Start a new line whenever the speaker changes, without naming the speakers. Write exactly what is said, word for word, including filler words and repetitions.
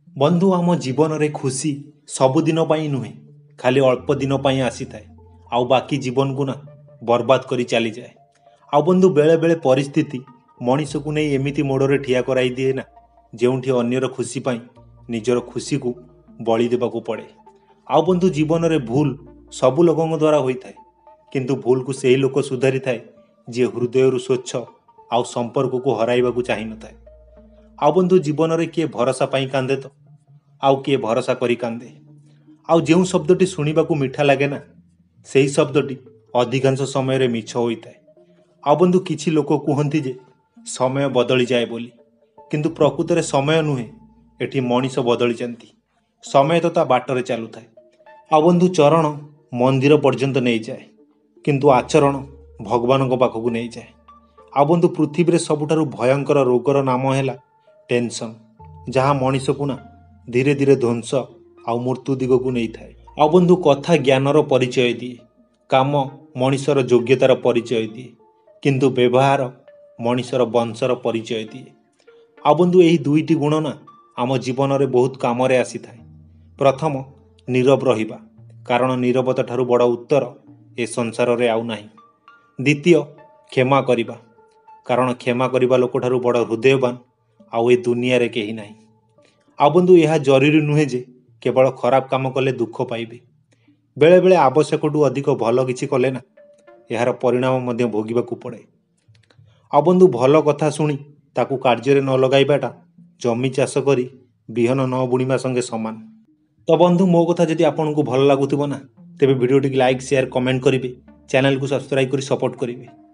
बंधु आम जीवन रे खुशी सबुदिन पाई नुहे खाली अल्प दिन पाई आसी थाए आउ बाकी जीवन को ना बर्बाद करी चली जाए। आउ बंधु बेले बेले परिस्थिति मनीष को नहीं एमिति मोड़े ठिया कराई दिए ना जेउठी अन्यर खुशी पाई निजर खुशी को बलि देबाकू पड़े। आउ बंधु जीवन रे भूल सबु लोकों द्वारा होता है किंतु भूल को सही लोक सुधारी थाए जी हृदय स्वच्छ आउ संपर्क को हराइबा को चाहि न थाए। आउ बंधु जीवन रे किए भरोसा पाई कांदे तो आउ किए भरोसा करी कांदे। आउ जो शब्दटी शुणा मीठा लगे ना से शब्दटी अधिकांश समय रे मिछ होता है। आउ बंधु किछि लोक कहती जे समय बदली जाए बोली किंतु प्रकृत रे समय नुहे एठी मनीष बदली जाती समय तो ता बाटर चलू थाए। आउ बंधु चरण मंदिर पर्यंत नहीं जाए किंतु आचरण भगवान पाखक नहीं जाए। आउ बंधु पृथ्वी रे सबुठारु भयंकर रोगर नाम है टेंशन जहाँ मनीष को ना धीरे धीरे ध्वंस आउ मृत्यु दिग को नहीं थाए। आउ बंधु कथा ज्ञानर परिचय दिए काम मनीषर योग्यतार परिचय दिए किंतु व्यवहार मनीषर वंशर परिचय दिए। आउ बंधु यही दुईटी गुण ना आम जीवन रे बहुत काम रे आसी थाए। प्रथम नीरव रहिबा कारण नीरवता ठारू बड़ उत्तर ए संसार रे आउ नाही। द्वितीय क्षमा करिबा कारण क्षमा करिबा लोक ठारू बड़ हृदयवान आउ ए दुनिया रे केही नाही। आउ बंधु यह जरूरी नुहे जे केवल खराब काम कले दुख पाइबे बेले बेले आवश्यक टू अधिक भल किछि कले ना यार परिणाम मध्य भोगिबाकू पड़े। आउ बंधु भल कथा शुणी ताकू कार्य न लगाइबाटा जमी चाष करी बिहन न बुणीमा संगे समान। तो बंधु मो कथा जदि आपको भल लगुथिबो ना तेबे वीडियो टी लाइक शेयर कमेंट करिवे चैनल को सब्सक्राइब करी सपोर्ट करिवे।